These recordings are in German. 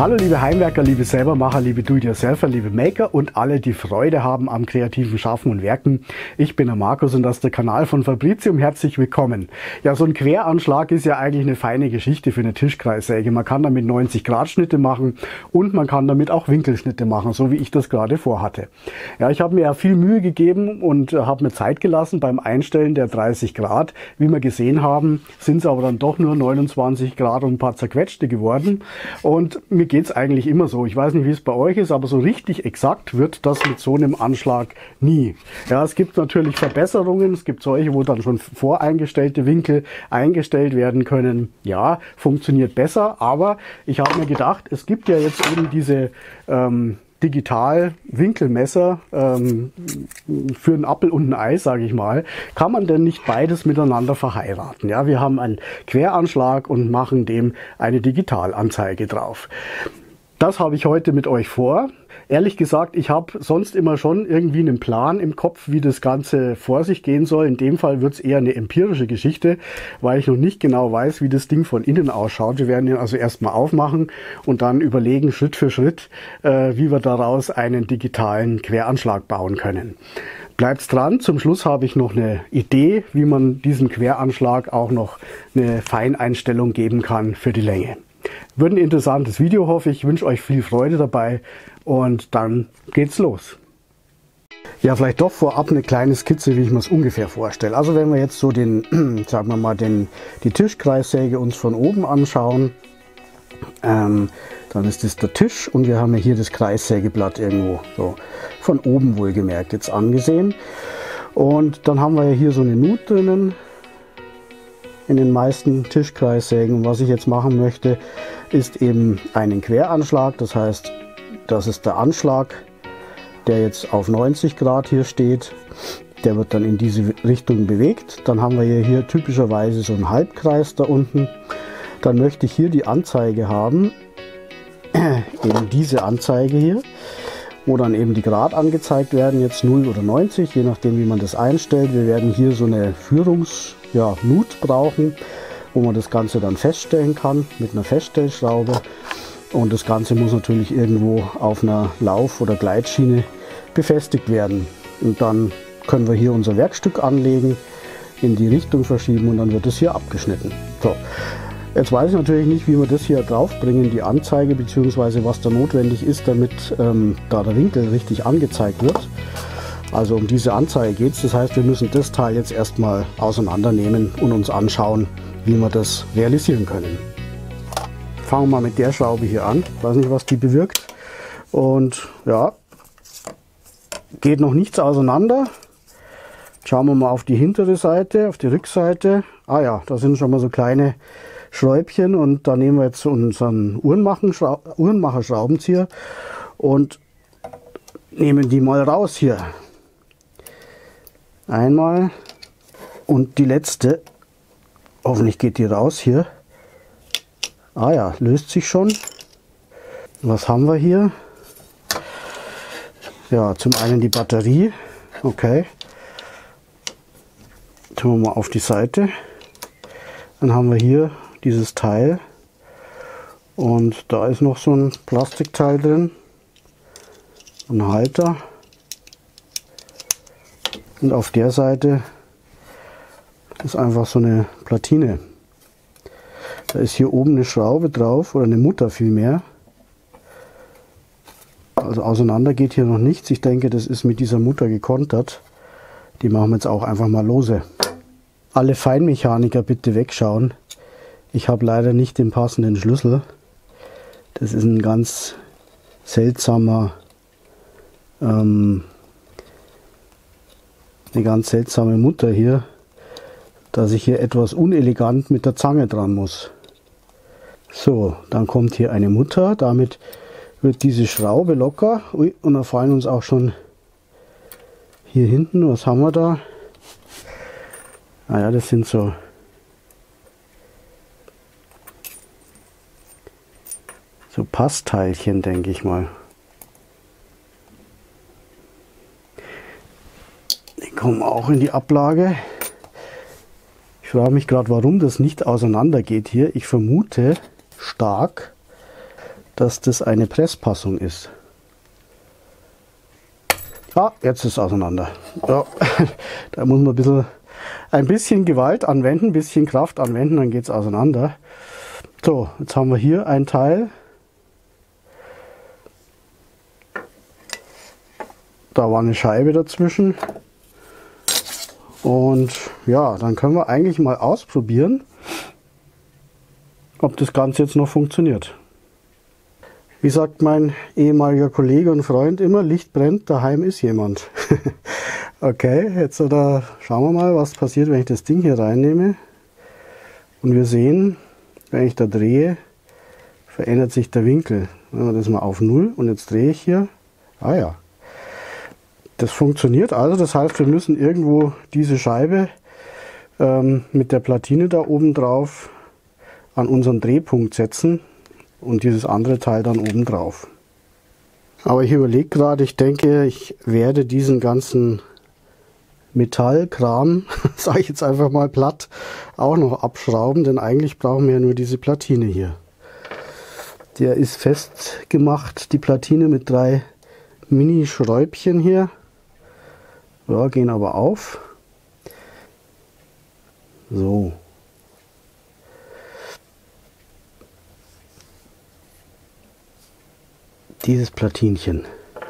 Hallo liebe Heimwerker, liebe Selbermacher, liebe Do-it-yourselfer, liebe Maker und alle, die Freude haben am kreativen Schaffen und Werken. Ich bin der Markus und das ist der Kanal von Fabricium. Herzlich willkommen. Ja, so ein Queranschlag ist ja eigentlich eine feine Geschichte für eine Tischkreissäge. Man kann damit 90 Grad Schnitte machen und man kann damit auch Winkelschnitte machen, so wie ich das gerade vorhatte. Ja, ich habe mir ja viel Mühe gegeben und habe mir Zeit gelassen beim Einstellen der 30 Grad. Wie wir gesehen haben, sind es aber dann doch nur 29 Grad und ein paar zerquetschte geworden. Und mir geht es eigentlich immer so. Ich weiß nicht, wie es bei euch ist, aber so richtig exakt wird das mit so einem Anschlag nie. Ja, es gibt natürlich Verbesserungen. Es gibt solche, wo dann schon voreingestellte Winkel eingestellt werden können. Ja, funktioniert besser, aber ich habe mir gedacht, es gibt ja jetzt eben diese Digital-Winkelmesser für einen Apfel und ein Ei, sage ich mal. Kann man denn nicht beides miteinander verheiraten? Ja, wir haben einen Queranschlag und machen dem eine Digitalanzeige drauf. Das habe ich heute mit euch vor. Ehrlich gesagt, ich habe sonst immer schon irgendwie einen Plan im Kopf, wie das Ganze vor sich gehen soll. In dem Fall wird es eher eine empirische Geschichte, weil ich noch nicht genau weiß, wie das Ding von innen ausschaut. Wir werden ihn also erstmal aufmachen und dann überlegen, Schritt für Schritt, wie wir daraus einen digitalen Queranschlag bauen können. Bleibt's dran. Zum Schluss habe ich noch eine Idee, wie man diesem Queranschlag auch noch eine Feineinstellung geben kann für die Länge. Wird ein interessantes Video, hoffe ich. Ich wünsche euch viel Freude dabei und dann geht's los. Ja, vielleicht doch vorab eine kleine Skizze, wie ich mir es ungefähr vorstelle. Also wenn wir jetzt so sagen wir mal, die Tischkreissäge uns von oben anschauen, dann ist das der Tisch und wir haben ja hier das Kreissägeblatt irgendwo so von oben wohlgemerkt jetzt angesehen. Und dann haben wir ja hier so eine Nut drinnen in den meisten Tischkreissägen. Und was ich jetzt machen möchte, ist eben einen Queranschlag. Das heißt, das ist der Anschlag, der jetzt auf 90 Grad hier steht. Der wird dann in diese Richtung bewegt. Dann haben wir hier typischerweise so einen Halbkreis da unten. Dann möchte ich hier die Anzeige haben, eben diese Anzeige hier, wo dann eben die Grad angezeigt werden, jetzt 0 oder 90, je nachdem wie man das einstellt. Wir werden hier so eine Nut brauchen, wo man das Ganze dann feststellen kann mit einer Feststellschraube. Und das Ganze muss natürlich irgendwo auf einer Lauf- oder Gleitschiene befestigt werden. Und dann können wir hier unser Werkstück anlegen, in die Richtung verschieben und dann wird es hier abgeschnitten. So. Jetzt weiß ich natürlich nicht, wie wir das hier draufbringen, die Anzeige, beziehungsweise was da notwendig ist, damit da der Winkel richtig angezeigt wird. Also um diese Anzeige geht es. Das heißt, wir müssen das Teil jetzt erstmal auseinandernehmen und uns anschauen, wie wir das realisieren können. Fangen wir mal mit der Schraube hier an. Ich weiß nicht, was die bewirkt. Und ja, geht noch nichts auseinander. Schauen wir mal auf die hintere Seite, auf die Rückseite. Ah ja, da sind schon mal so kleine Schräubchen und da nehmen wir jetzt unseren Uhrenmacher-Schraubenzieher und nehmen die mal raus hier. Einmal und die letzte, hoffentlich geht die raus hier. Ah ja, löst sich schon. Was haben wir hier? Ja, zum einen die Batterie. Okay. Tun wir mal auf die Seite. Dann haben wir hier dieses Teil und da ist noch so ein Plastikteil drin, ein Halter, und auf der Seite ist einfach so eine Platine. Da ist hier oben eine Schraube drauf oder eine Mutter vielmehr. Also auseinander geht hier noch nichts. Ich denke, das ist mit dieser Mutter gekontert. Die machen wir jetzt auch einfach mal lose. Alle Feinmechaniker bitte wegschauen. Ich habe leider nicht den passenden Schlüssel. Das ist ein ganz seltsamer, eine ganz seltsame Mutter hier, dass ich hier etwas unelegant mit der Zange dran muss. So, dann kommt hier eine Mutter. Damit wird diese Schraube locker. Ui, und da fallen uns auch schon hier hinten, was haben wir da? Naja, das sind so Passteilchen, denke ich mal. Die kommen auch in die Ablage. Ich frage mich gerade, warum das nicht auseinander geht hier. Ich vermute stark, dass das eine Presspassung ist. Ah, jetzt ist es auseinander. Ja, da muss man ein bisschen Gewalt anwenden, ein bisschen Kraft anwenden, dann geht es auseinander. So, jetzt haben wir hier ein Teil. Da war eine Scheibe dazwischen. Und ja, dann können wir eigentlich mal ausprobieren, ob das Ganze jetzt noch funktioniert. Wie sagt mein ehemaliger Kollege und Freund immer, Licht brennt, daheim ist jemand. Okay, jetzt schauen wir mal, was passiert, wenn ich das Ding hier reinnehme. Und wir sehen, wenn ich da drehe, verändert sich der Winkel. Nehmen wir das mal auf 0 und jetzt drehe ich hier. Ah ja, das funktioniert also. Das heißt, wir müssen irgendwo diese Scheibe mit der Platine da oben drauf an unseren Drehpunkt setzen. Und dieses andere Teil dann oben drauf. Aber ich überlege gerade, ich denke, ich werde diesen ganzen Metallkram, sage ich jetzt einfach mal platt, auch noch abschrauben, denn eigentlich brauchen wir ja nur diese Platine hier. Der ist festgemacht, die Platine mit 3 Mini-Schräubchen hier. Ja, gehen aber auf. So. Dieses Platinchen.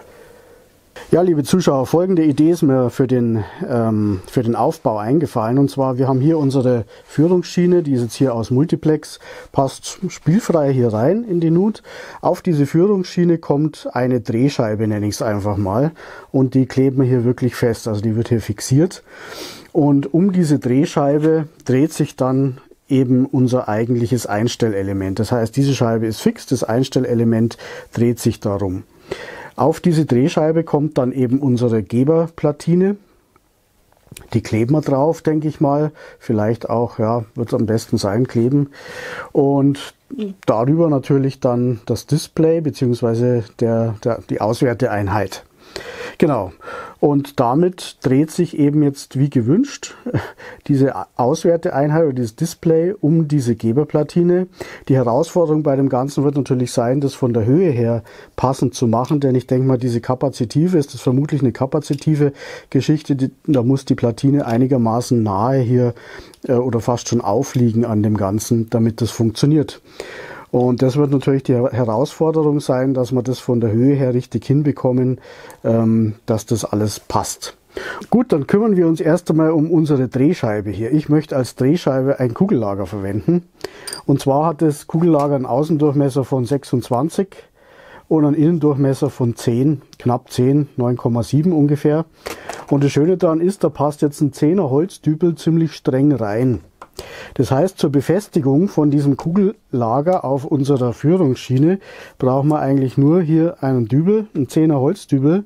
Ja, liebe Zuschauer, folgende Idee ist mir für den Aufbau eingefallen. Und zwar, wir haben hier unsere Führungsschiene, die ist jetzt hier aus Multiplex, passt spielfrei hier rein in die Nut. Auf diese Führungsschiene kommt eine Drehscheibe, nenne ich es einfach mal. Und die kleben wir hier wirklich fest, also die wird hier fixiert. Und um diese Drehscheibe dreht sich dann eben unser eigentliches Einstellelement. Das heißt, diese Scheibe ist fix, das Einstellelement dreht sich darum. Auf diese Drehscheibe kommt dann eben unsere Geberplatine. Die kleben wir drauf, denke ich mal. Vielleicht auch, ja, wird es am besten sein, kleben. Und darüber natürlich dann das Display bzw. die Auswerteeinheit. Genau. Und damit dreht sich eben jetzt wie gewünscht diese Auswerteeinheit oder dieses Display um diese Geberplatine. Die Herausforderung bei dem Ganzen wird natürlich sein, das von der Höhe her passend zu machen, denn ich denke mal, diese kapazitive ist das vermutlich eine kapazitive Geschichte. Da muss die Platine einigermaßen nahe hier oder fast schon aufliegen an dem Ganzen, damit das funktioniert. Und das wird natürlich die Herausforderung sein, dass wir das von der Höhe her richtig hinbekommen, dass das alles passt. Gut, dann kümmern wir uns erst einmal um unsere Drehscheibe hier. Ich möchte als Drehscheibe ein Kugellager verwenden. Und zwar hat das Kugellager einen Außendurchmesser von 26 und einen Innendurchmesser von 10, knapp 10, 9,7 ungefähr. Und das Schöne daran ist, da passt jetzt ein 10er Holzdübel ziemlich streng rein. Das heißt, zur Befestigung von diesem Kugellager auf unserer Führungsschiene brauchen wir eigentlich nur hier einen Dübel, einen 10er Holzdübel,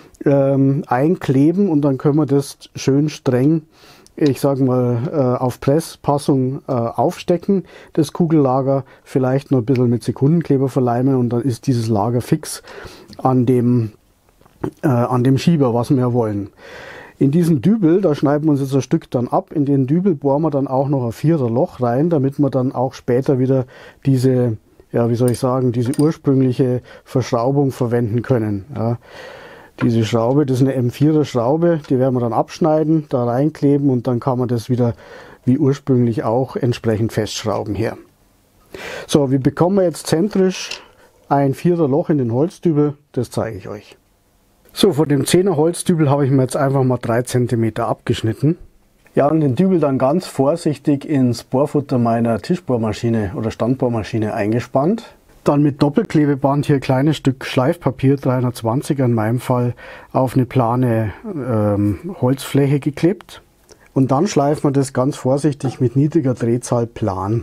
einkleben und dann können wir das schön streng, ich sage mal, auf Presspassung aufstecken, das Kugellager, vielleicht noch ein bisschen mit Sekundenkleber verleimen und dann ist dieses Lager fix an dem Schieber, was wir wollen. In diesen Dübel, da schneiden wir uns jetzt ein Stück dann ab, in den Dübel bohren wir dann auch noch ein 4er Loch rein, damit wir dann auch später wieder diese, ja, wie soll ich sagen, diese ursprüngliche Verschraubung verwenden können. Ja. Diese Schraube, das ist eine M4er Schraube, die werden wir dann abschneiden, da reinkleben und dann kann man das wieder wie ursprünglich auch entsprechend festschrauben hier. So, wie bekommen wir jetzt zentrisch ein 4er Loch in den Holzdübel? Das zeige ich euch. So, von dem 10er Holzdübel habe ich mir jetzt einfach mal 3 cm abgeschnitten. Ja, und den Dübel dann ganz vorsichtig ins Bohrfutter meiner Tischbohrmaschine oder Standbohrmaschine eingespannt. Dann mit Doppelklebeband hier ein kleines Stück Schleifpapier, 320er in meinem Fall, auf eine plane Holzfläche geklebt. Und dann schleifen wir das ganz vorsichtig mit niedriger Drehzahl plan.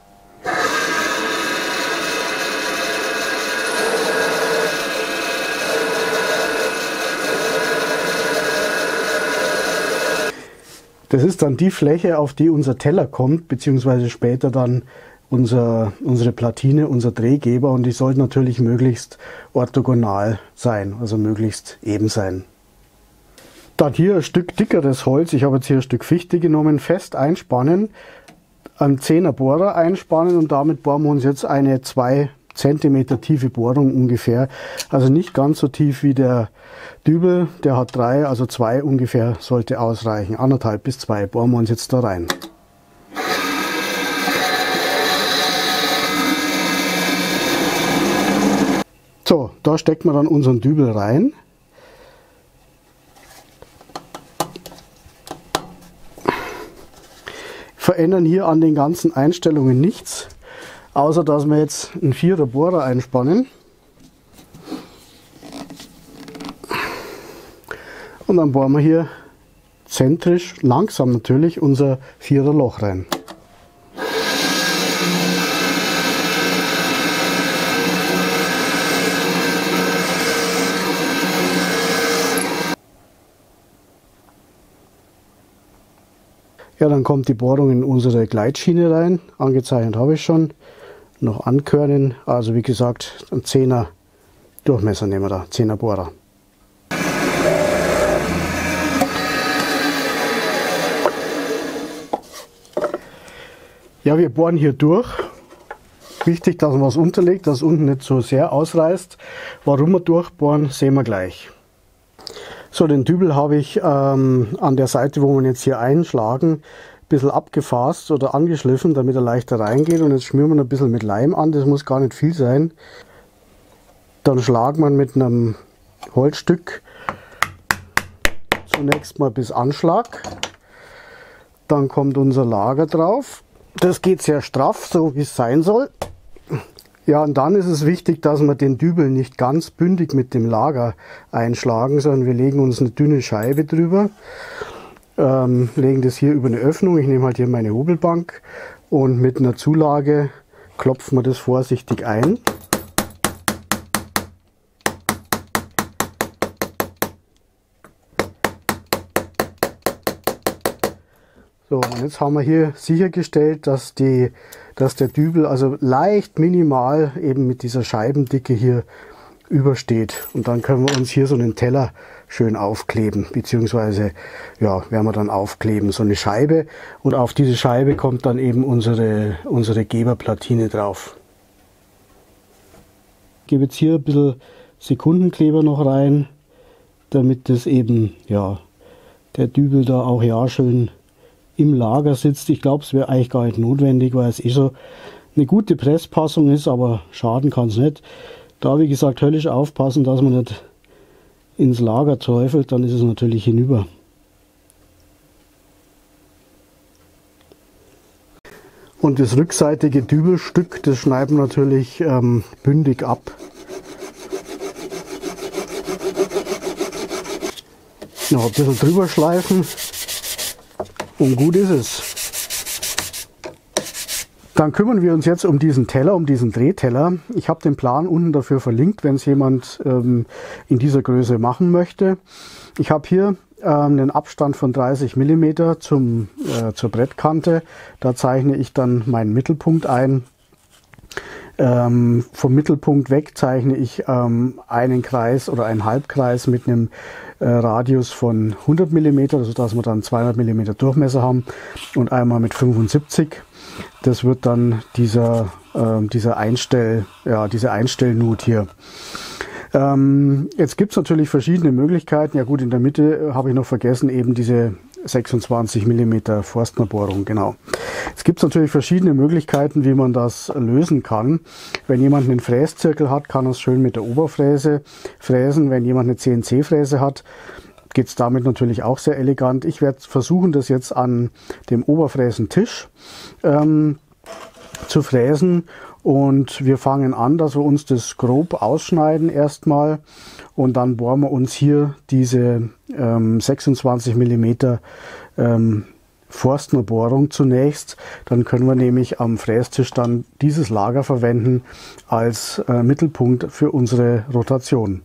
Das ist dann die Fläche, auf die unser Teller kommt, beziehungsweise später dann unsere Platine, unser Drehgeber, und die sollte natürlich möglichst orthogonal sein, also möglichst eben sein. Dann hier ein Stück dickeres Holz, ich habe jetzt hier ein Stück Fichte genommen, fest einspannen, einen 10er Bohrer einspannen und damit bohren wir uns jetzt eine 2 Zentimeter tiefe Bohrung ungefähr. Also nicht ganz so tief wie der Dübel, der hat 3, also 2 ungefähr sollte ausreichen. 1,5 bis 2 bohren wir uns jetzt da rein. So, da stecken wir dann unseren Dübel rein. Verändern hier an den ganzen Einstellungen nichts, außer dass wir jetzt einen 4er Bohrer einspannen. Und dann bohren wir hier zentrisch, langsam natürlich, unser 4er Loch rein. Ja, dann kommt die Bohrung in unsere Gleitschiene rein. Angezeichnet habe ich schon. Noch ankörnen. Also wie gesagt, ein 10er Durchmesser nehmen wir da, 10er Bohrer. Ja, wir bohren hier durch. Wichtig, dass man was unterlegt, dass es unten nicht so sehr ausreißt. Warum wir durchbohren, sehen wir gleich. So, den Dübel habe ich an der Seite, wo wir jetzt hier einschlagen, ein bisschen abgefasst oder angeschliffen, damit er leichter reingeht. Und jetzt schmieren wir ein bisschen mit Leim an, das muss gar nicht viel sein. Dann schlagen wir mit einem Holzstück zunächst mal bis Anschlag. Dann kommt unser Lager drauf. Das geht sehr straff, so wie es sein soll. Ja, und dann ist es wichtig, dass wir den Dübel nicht ganz bündig mit dem Lager einschlagen, sondern wir legen uns eine dünne Scheibe drüber, legen das hier über eine Öffnung. Ich nehme halt hier meine Hobelbank und mit einer Zulage klopfen wir das vorsichtig ein. So, und jetzt haben wir hier sichergestellt, dass der Dübel also leicht minimal eben mit dieser Scheibendicke hier übersteht. Und dann können wir uns hier so einen Teller schön aufkleben, beziehungsweise ja, werden wir dann aufkleben, so eine Scheibe. Und auf diese Scheibe kommt dann eben unsere Geberplatine drauf. Ich gebe jetzt hier ein bisschen Sekundenkleber noch rein, damit das eben, ja, der Dübel da auch ja schön im Lager sitzt. Ich glaube, es wäre eigentlich gar nicht notwendig, weil es eh so eine gute Presspassung ist, aber schaden kann es nicht. Da, wie gesagt, höllisch aufpassen, dass man nicht ins Lager träufelt, dann ist es natürlich hinüber. Und das rückseitige Dübelstück, das schneiden wir natürlich bündig ab. Noch ein bisschen drüber schleifen. Und gut ist es. Dann kümmern wir uns jetzt um diesen Teller, um diesen Drehteller. Ich habe den Plan unten dafür verlinkt, wenn es jemand in dieser Größe machen möchte. Ich habe hier einen Abstand von 30 mm zur Brettkante. Da zeichne ich dann meinen Mittelpunkt ein. Vom Mittelpunkt weg zeichne ich einen Kreis oder einen Halbkreis mit einem Radius von 100 mm, sodass wir dann 200 mm Durchmesser haben, und einmal mit 75. Das wird dann diese Einstellnut hier. Jetzt gibt es natürlich verschiedene Möglichkeiten. Ja gut, in der Mitte habe ich noch vergessen, eben diese 26 mm Forstnerbohrung, genau. Es gibt natürlich verschiedene Möglichkeiten, wie man das lösen kann. Wenn jemand einen Fräszirkel hat, kann er es schön mit der Oberfräse fräsen. Wenn jemand eine CNC-Fräse hat, geht es damit natürlich auch sehr elegant. Ich werde versuchen, das jetzt an dem Oberfräsentisch zu fräsen. Und wir fangen an, dass wir uns das grob ausschneiden erstmal, und dann bohren wir uns hier diese 26 mm Forstnerbohrung zunächst. Dann können wir nämlich am Frästisch dann dieses Lager verwenden als Mittelpunkt für unsere Rotation.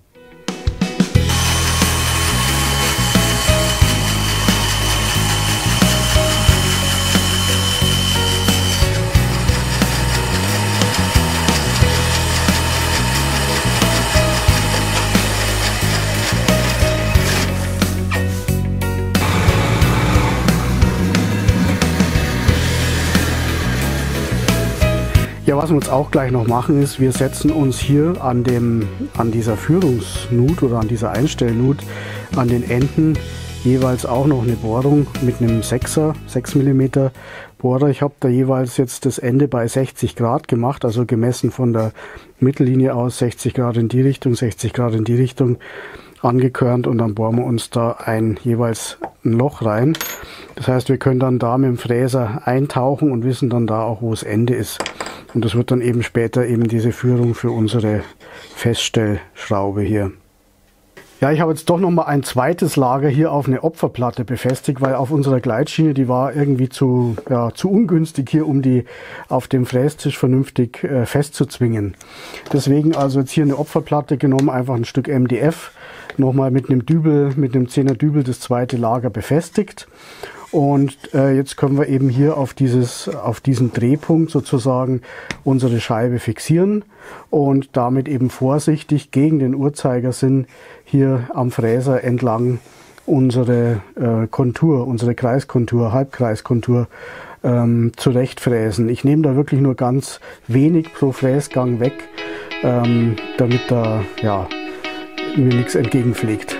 Ja, was wir jetzt auch gleich noch machen ist, wir setzen uns hier an dieser Führungsnut oder an dieser Einstellnut an den Enden jeweils auch noch eine Bohrung mit einem 6 mm Bohrer. Ich habe da jeweils jetzt das Ende bei 60 Grad gemacht, also gemessen von der Mittellinie aus 60 Grad in die Richtung, 60 Grad in die Richtung angekörnt, und dann bohren wir uns da jeweils ein Loch rein. Das heißt, wir können dann da mit dem Fräser eintauchen und wissen dann da auch, wo das Ende ist. Und das wird dann eben später eben diese Führung für unsere Feststellschraube hier. Ja, ich habe jetzt doch noch mal ein zweites Lager hier auf eine Opferplatte befestigt, weil auf unserer Gleitschiene, die war irgendwie zu ungünstig hier, um die auf dem Frästisch vernünftig festzuzwingen. Deswegen also jetzt hier eine Opferplatte genommen, einfach ein Stück MDF, nochmal mit einem Dübel, mit einem 10er Dübel das zweite Lager befestigt. Und jetzt können wir eben hier auf diesen Drehpunkt sozusagen unsere Scheibe fixieren und damit eben vorsichtig gegen den Uhrzeigersinn hier am Fräser entlang unsere Kontur, unsere Kreiskontur, Halbkreiskontur zurechtfräsen. Ich nehme da wirklich nur ganz wenig pro Fräsgang weg, damit da mir nichts entgegenfliegt.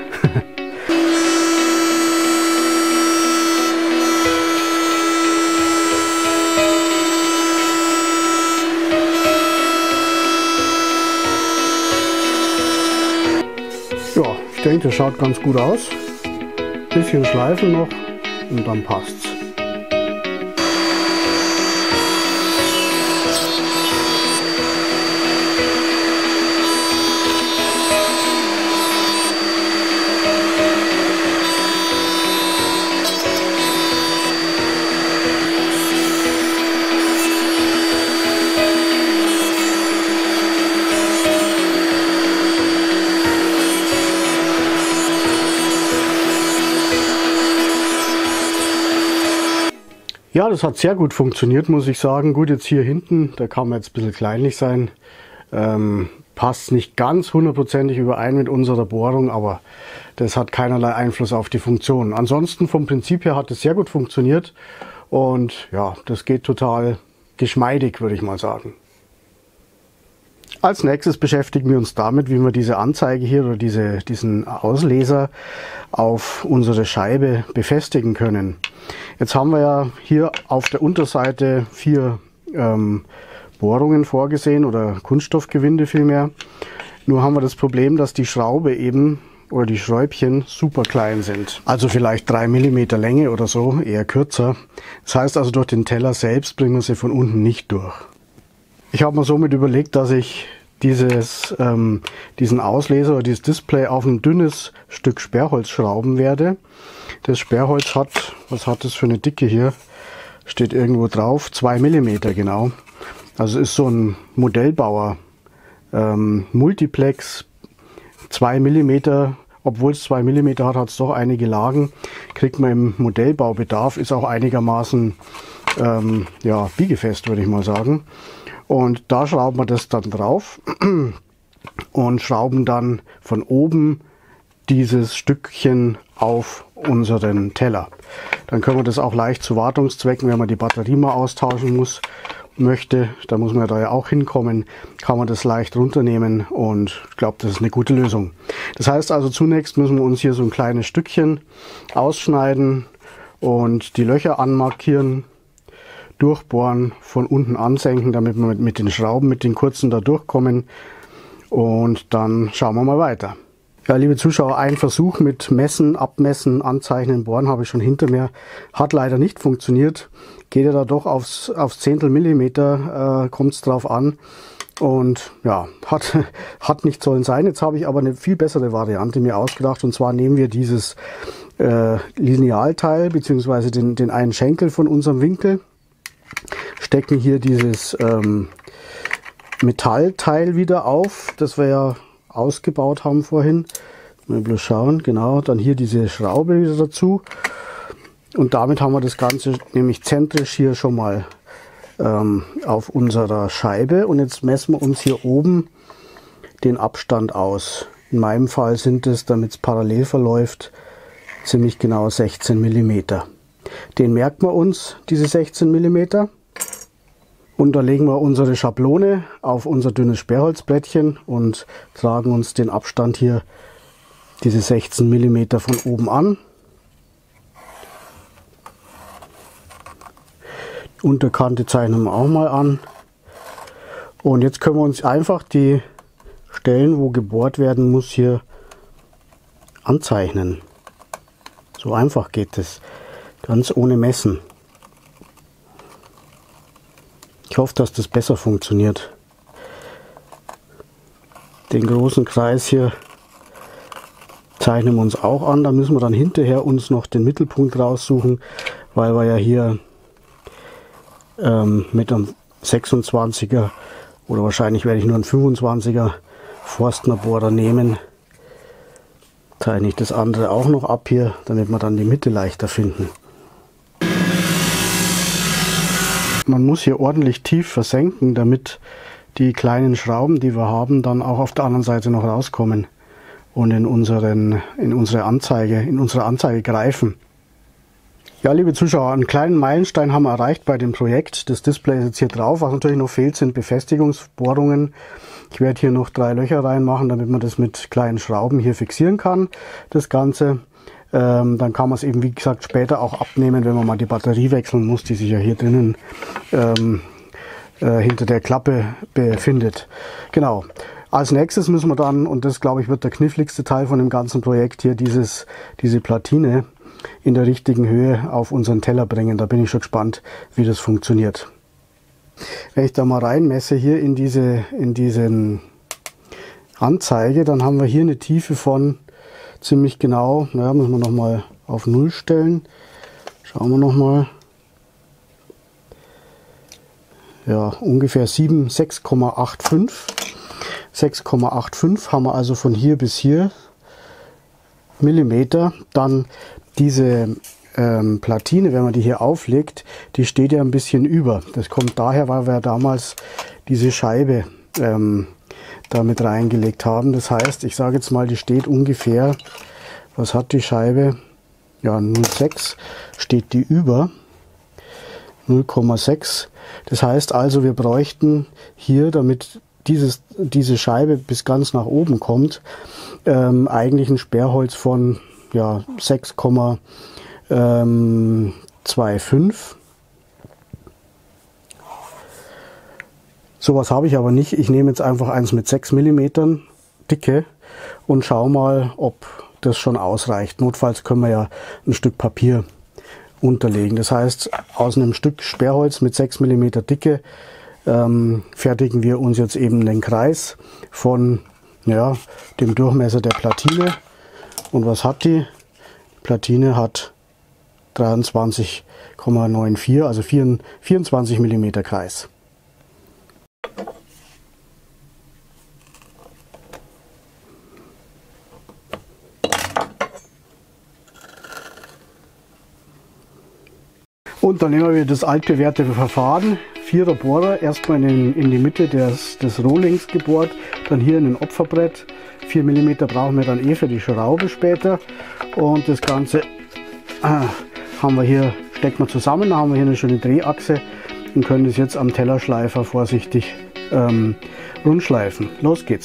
Ja, ich denke, das schaut ganz gut aus. Bisschen schleifen noch und dann passt's. Ja, das hat sehr gut funktioniert, muss ich sagen. Gut, jetzt hier hinten, da kann man jetzt ein bisschen kleinlich sein. Passt nicht ganz hundertprozentig überein mit unserer Bohrung, aber das hat keinerlei Einfluss auf die Funktion. Ansonsten vom Prinzip her hat es sehr gut funktioniert und ja, das geht total geschmeidig, würde ich mal sagen. Als nächstes beschäftigen wir uns damit, wie wir diese Anzeige hier oder diesen Ausleser auf unsere Scheibe befestigen können. Jetzt haben wir ja hier auf der Unterseite 4 Bohrungen vorgesehen oder Kunststoffgewinde vielmehr. Nur haben wir das Problem, dass die Schraube eben oder die Schräubchen super klein sind. Also vielleicht 3 mm Länge oder so, eher kürzer. Das heißt also, durch den Teller selbst bringen wir sie von unten nicht durch. Ich habe mir somit überlegt, dass ich diesen Ausleser oder dieses Display auf ein dünnes Stück Sperrholz schrauben werde. Das Sperrholz hat, was hat das für eine Dicke hier? Steht irgendwo drauf, 2 mm genau. Also ist so ein Modellbauer Multiplex 2 mm. Obwohl es 2 mm hat, hat es doch einige Lagen. Kriegt man im Modellbaubedarf, ist auch einigermaßen biegefest, würde ich mal sagen. Und da schrauben wir das dann drauf und schrauben dann von oben dieses Stückchen auf unseren Teller. Dann können wir das auch leicht zu Wartungszwecken, wenn man die Batterie mal austauschen möchte, da muss man ja da ja auch hinkommen, kann man das leicht runternehmen und ich glaube, das ist eine gute Lösung. Das heißt also, zunächst müssen wir uns hier so ein kleines Stückchen ausschneiden und die Löcher anmarkieren, durchbohren, von unten ansenken, damit wir mit den Schrauben, mit den kurzen da durchkommen, und dann schauen wir mal weiter. Ja, liebe Zuschauer, ein Versuch mit Messen, Abmessen, Anzeichnen, Bohren habe ich schon hinter mir. Hat leider nicht funktioniert. Geht ja da doch aufs Zehntel Millimeter, kommt es drauf an. Und ja, hat nicht sollen sein. Jetzt habe ich aber eine viel bessere Variante mir ausgedacht. Und zwar nehmen wir dieses Linealteil, beziehungsweise den einen Schenkel von unserem Winkel, stecken hier dieses Metallteil wieder auf, das wir ja ausgebaut haben vorhin. Mal bloß schauen, genau, dann hier diese Schraube wieder dazu. Und damit haben wir das Ganze nämlich zentrisch hier schon mal auf unserer Scheibe. Und jetzt messen wir uns hier oben den Abstand aus. In meinem Fall sind es, damit es parallel verläuft, ziemlich genau 16 mm. Den merken wir uns, diese 16 mm. Und da legen wir unsere Schablone auf unser dünnes Sperrholzbrettchen und tragen uns den Abstand hier, diese 16 mm von oben an. Die Unterkante zeichnen wir auch mal an. Und jetzt können wir uns einfach die Stellen, wo gebohrt werden muss, hier anzeichnen. So einfach geht es, ganz ohne Messen. Ich hoffe, dass das besser funktioniert. Den großen Kreis hier zeichnen wir uns auch an. Da müssen wir dann hinterher uns noch den Mittelpunkt raussuchen, weil wir ja hier mit einem 26er oder wahrscheinlich werde ich nur einen 25er Forstnerbohrer nehmen. Zeichne ich das andere auch noch ab hier, damit wir dann die Mitte leichter finden. Man muss hier ordentlich tief versenken, damit die kleinen Schrauben, die wir haben, dann auch auf der anderen Seite noch rauskommen und in unsere Anzeige greifen. Ja, liebe Zuschauer, einen kleinen Meilenstein haben wir erreicht bei dem Projekt. Das Display ist jetzt hier drauf. Was natürlich noch fehlt, sind Befestigungsbohrungen. Ich werde hier noch 3 Löcher reinmachen, damit man das mit kleinen Schrauben hier fixieren kann, das Ganze. Dann kann man es eben, wie gesagt, später auch abnehmen, wenn man mal die Batterie wechseln muss, die sich ja hier drinnen hinter der Klappe befindet. Genau. Als nächstes müssen wir dann, und das glaube ich wird der kniffligste Teil von dem ganzen Projekt hier, diese Platine in der richtigen Höhe auf unseren Teller bringen. Da bin ich schon gespannt, wie das funktioniert. Wenn ich da mal reinmesse hier in diesen Anzeige, dann haben wir hier eine Tiefe von ziemlich genau, naja, müssen wir noch mal auf 0 stellen. Schauen wir noch mal. Ja, ungefähr 6,85. 6,85 haben wir also von hier bis hier Millimeter. Dann diese Platine, wenn man die hier auflegt, die steht ja ein bisschen über. Das kommt daher, weil wir damals diese Scheibe da mit reingelegt haben. Das heißt, ich sage jetzt mal, die steht ungefähr, was hat die Scheibe? Ja, 0,6 steht die über. 0,6. Das heißt also, wir bräuchten hier, damit diese Scheibe bis ganz nach oben kommt, eigentlich ein Sperrholz von ja, 6,25. Sowas habe ich aber nicht. Ich nehme jetzt einfach eins mit 6 mm Dicke und schaue mal, ob das schon ausreicht. Notfalls können wir ja ein Stück Papier unterlegen. Das heißt, aus einem Stück Sperrholz mit 6 mm Dicke fertigen wir uns jetzt eben den Kreis von ja, dem Durchmesser der Platine. Und was hat die? Die Platine hat 23,94, also 24 mm Kreis. Und dann nehmen wir wieder das altbewährte Verfahren. 4er Bohrer, erstmal in die Mitte des Rohlings gebohrt, dann hier in ein Opferbrett. 4 mm brauchen wir dann für die Schraube später. Und das Ganze haben wir hier, stecken wir zusammen, dann haben wir hier eine schöne Drehachse und können das jetzt am Tellerschleifer vorsichtig rundschleifen. Los geht's!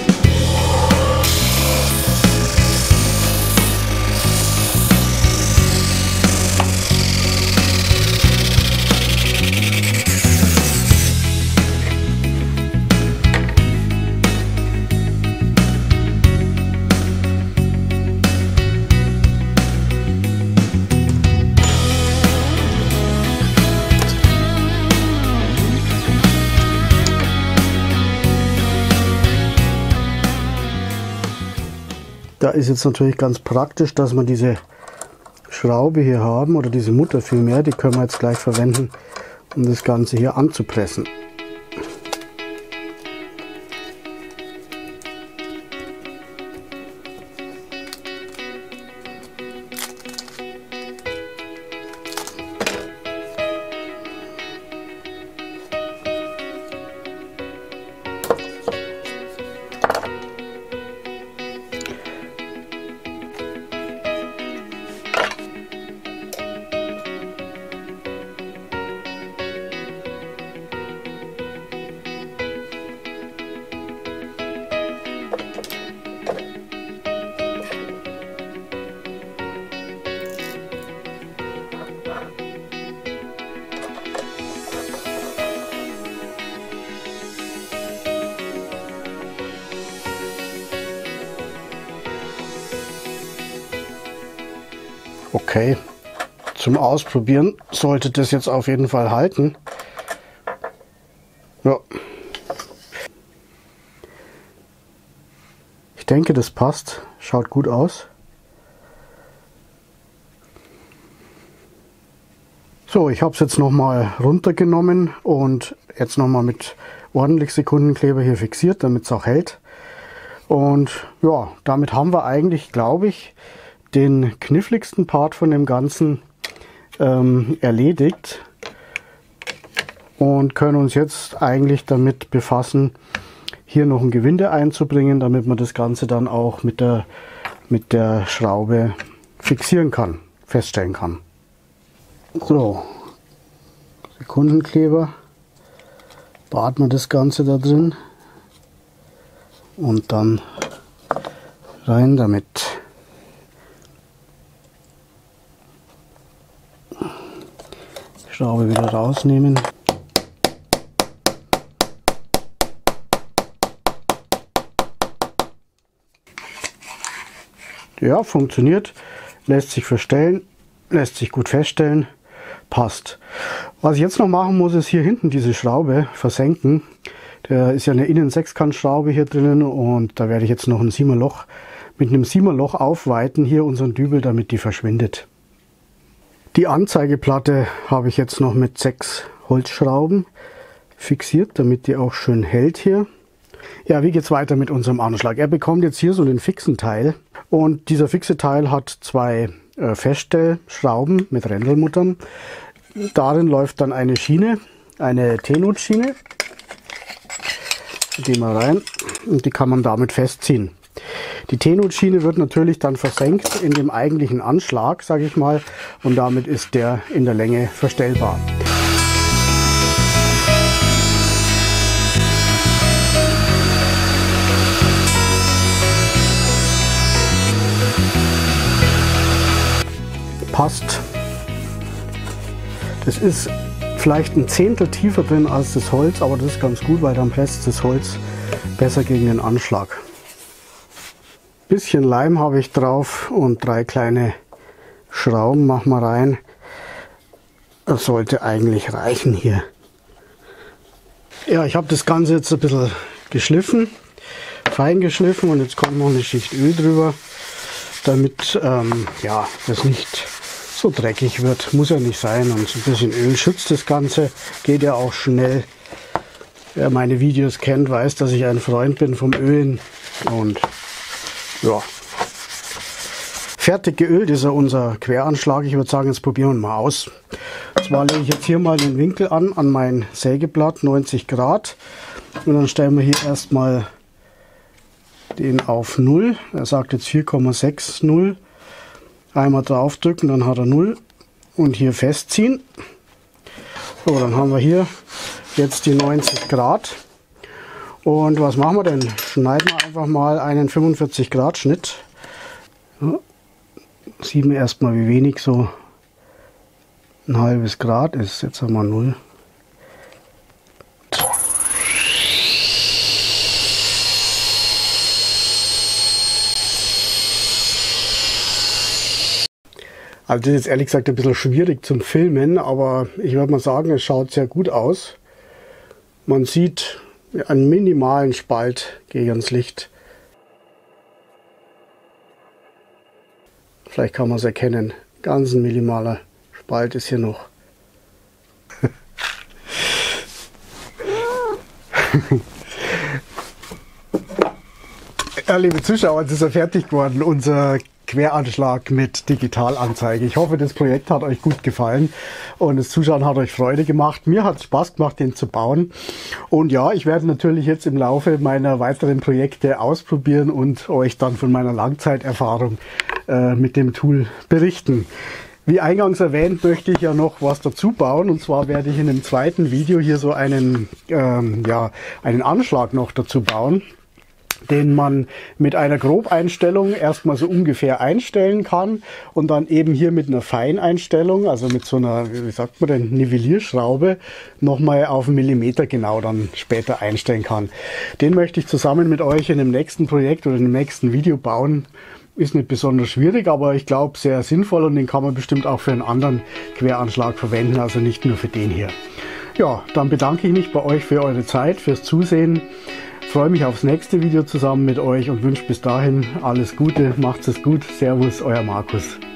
Da ist jetzt natürlich ganz praktisch, dass wir diese Schraube hier haben, oder diese Mutter vielmehr, die können wir jetzt gleich verwenden, um das Ganze hier anzupressen. Okay, zum Ausprobieren sollte das jetzt auf jeden Fall halten. Ja. Ich denke, das passt. Schaut gut aus. So, ich habe es jetzt nochmal runtergenommen und jetzt nochmal mit ordentlich Sekundenkleber hier fixiert, damit es auch hält. Und ja, damit haben wir eigentlich, glaube ich, den kniffligsten Part von dem Ganzen erledigt und können uns jetzt eigentlich damit befassen, hier noch ein Gewinde einzubringen, damit man das Ganze dann auch mit der Schraube fixieren kann, feststellen kann. So, Sekundenkleber, baut man das Ganze da drin und dann rein damit. Schraube wieder rausnehmen. Ja, funktioniert, lässt sich verstellen, lässt sich gut feststellen, passt. Was ich jetzt noch machen muss, ist hier hinten diese Schraube versenken. Da ist ja eine Innen-Sechskantschraube hier drinnen und da werde ich jetzt noch ein Siemerloch mit einem Siemerloch aufweiten, hier unseren Dübel, damit die verschwindet. Die Anzeigeplatte habe ich jetzt noch mit 6 Holzschrauben fixiert, damit die auch schön hält hier. Ja, wie geht es weiter mit unserem Anschlag? Er bekommt jetzt hier so einen fixen Teil und dieser fixe Teil hat 2 Feststellschrauben mit Rändelmuttern. Darin läuft dann eine Schiene, eine T-Nut-Schiene. Die mal rein und die kann man damit festziehen. Die T-Nut-Schiene wird natürlich dann versenkt in dem eigentlichen Anschlag, sage ich mal, und damit ist der in der Länge verstellbar. Passt. Das ist vielleicht ein Zehntel tiefer drin als das Holz, aber das ist ganz gut, weil dann presst das Holz besser gegen den Anschlag. Bisschen Leim habe ich drauf und 3 kleine Schrauben machen wir rein. Das sollte eigentlich reichen hier. Ja, ich habe das Ganze jetzt ein bisschen geschliffen, fein geschliffen und jetzt kommt noch eine Schicht Öl drüber, damit ja, das nicht so dreckig wird. Muss ja nicht sein und so ein bisschen Öl schützt das Ganze, geht ja auch schnell. Wer meine Videos kennt, weiß, dass ich ein Freund bin vom Ölen und ja, fertig geölt ist ja unser Queranschlag. Ich würde sagen, jetzt probieren wir mal aus. Und zwar lege ich jetzt hier mal den Winkel an mein Sägeblatt, 90 Grad. Und dann stellen wir hier erstmal den auf 0. Er sagt jetzt 4,60. Einmal draufdrücken, dann hat er 0. Und hier festziehen. So, dann haben wir hier jetzt die 90 Grad. Und was machen wir denn? Schneiden wir einfach mal einen 45 Grad Schnitt. Ja, sieht man erstmal, wie wenig so ein halbes Grad ist. Jetzt haben wir 0. Also das ist jetzt ehrlich gesagt ein bisschen schwierig zum Filmen, aber ich würde mal sagen, es schaut sehr gut aus. Man sieht einen minimalen Spalt gegen das Licht. Vielleicht kann man es erkennen. Ganz ein minimaler Spalt ist hier noch. Ja, liebe Zuschauer, jetzt ist er fertig geworden, unser Queranschlag mit Digitalanzeige. Ich hoffe, das Projekt hat euch gut gefallen und das Zuschauen hat euch Freude gemacht. Mir hat es Spaß gemacht, den zu bauen. Und ja, ich werde natürlich jetzt im Laufe meiner weiteren Projekte ausprobieren und euch dann von meiner Langzeiterfahrung mit dem Tool berichten. Wie eingangs erwähnt, möchte ich ja noch was dazu bauen, und zwar werde ich in einem zweiten Video hier so einen Anschlag noch dazu bauen. den man mit einer Grobeinstellung erstmal so ungefähr einstellen kann und dann eben hier mit einer Feineinstellung, also mit so einer, wie sagt man denn, Nivellierschraube, nochmal auf einen Millimeter genau dann später einstellen kann. Den möchte ich zusammen mit euch in dem nächsten Projekt oder in dem nächsten Video bauen. Ist nicht besonders schwierig, aber ich glaube sehr sinnvoll und den kann man bestimmt auch für einen anderen Queranschlag verwenden, also nicht nur für den hier. Ja, dann bedanke ich mich bei euch für eure Zeit, fürs Zusehen. Freue mich aufs nächste Video zusammen mit euch und wünsche bis dahin alles Gute, macht's es gut. Servus, euer Markus.